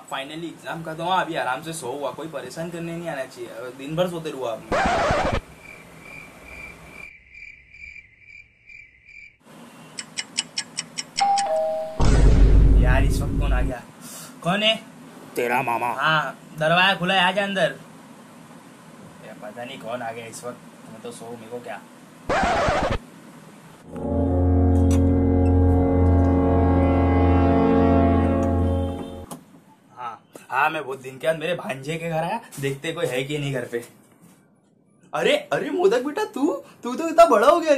Finally exam खत्म हुआ, अभी आराम से सो हुआ, कोई परेशान करने नहीं आना चाहिए, दिन भर सोते रहुआ आप। यार इस वक्त कौन आ गया? कौन है? तेरा मामा। हाँ दरवाजा खुला है, आजा अंदर। पता नहीं कौन आ गया इस वक्त, मैं तो सो, मेरे को क्या। हाँ मैं बहुत दिन के बाद मेरे भांजे के घर आया, देखते कोई है कि नहीं घर पे। अरे अरे मोदक बेटा, तू तो इतना बड़ा हो गया।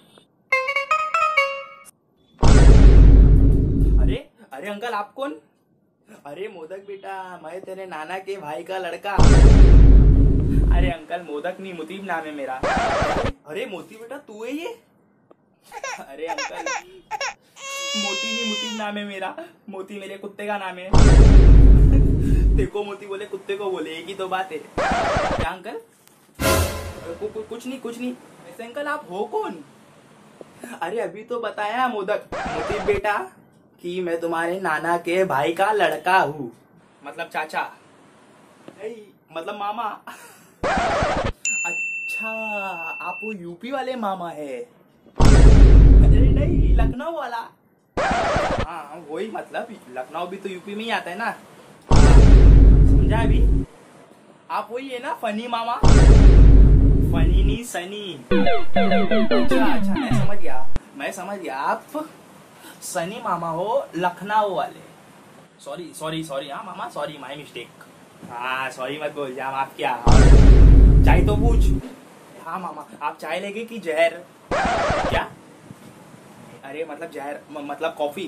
अरे अरे अंकल आप कौन? अरे मोदक बेटा, मैं तेरे नाना के भाई का लड़का। अरे अंकल मोदक नहीं, मुतीब नाम है मेरा। अरे मोती बेटा तू है ये? अरे अंकल मोती नहीं, मुतीब नाम है मेरा। मोती मेरे कुत्ते का नाम है। देखो मोती बोले कुत्ते को बोले, एक ही तो बात है। क्या अंकल? कुछ नहीं। वैसे अंकल आप हो कौन? अरे अभी तो बताया मोदक मोती बेटा कि मैं तुम्हारे नाना के भाई का लड़का हूँ, मतलब चाचा नहीं, मतलब मामा। अच्छा आप वो यूपी वाले मामा है? अरे नहीं, लखनऊ वाला। हाँ वही, मतलब लखनऊ भी तो यूपी में ही आता है ना, समझा अभी? आप वही है ना फनी मामा? फनी नहीं सनी। अच्छा मैं समझ गया, आप सनी मामा हो लखनऊ वाले। सॉरी हाँ मामा, सॉरी माय मिस्टेक। हाँ सॉरी मत बोल जा, आप क्या चाय तो पूछ। हाँ मामा आप चाय लेंगे कि जहर? क्या? अरे मतलब जहर मतलब कॉफी।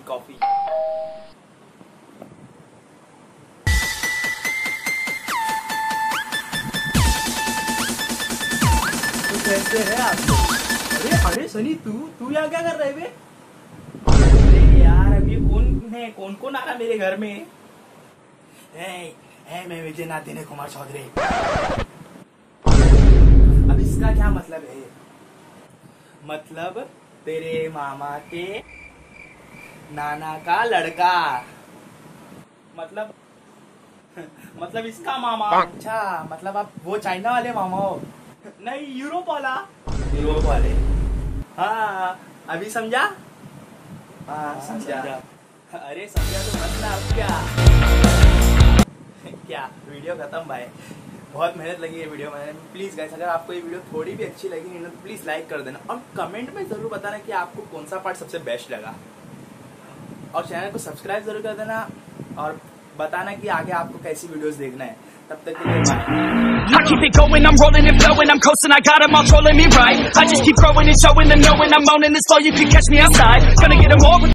तो कैसे है आप? अरे सनी तू यहाँ क्या कर रहे बे? अरे यार अभी कौन आ रहा मेरे घर में? मैं विजय नाथ दिनेश कुमार चौधरी। अब इसका क्या मतलब है? मतलब तेरे मामा के नाना का लड़का, मतलब इसका मामा। अच्छा मतलब आप वो चाइना वाले मामा हो? नहीं यूरोप वाले। हाँ अभी समझा? हाँ समझा। अरे समझा तो मतलब क्या वीडियो खत्म भाई, बहुत मेहनत लगी है वीडियो में। प्लीज गाइस अगर आपको ये वीडियो थोड़ी भी अच्छी लगी नहीं तो प्लीज लाइक कर देना, और कमेंट में जरूर बताना कि आपको कौन सा पार्ट सबसे बेस्ट लगा, और चैनल को सब्सक्राइब जरूर कर देना, और बताना कि आगे आपको कैसी वीडियोस देखना है। तब तक के लिए I keep it going, I'm rolling and flowing, I'm coasting, I got them all trolling me right. I just keep growing and showing them, knowing I'm owning this flow, you can catch me outside. Gonna get them all.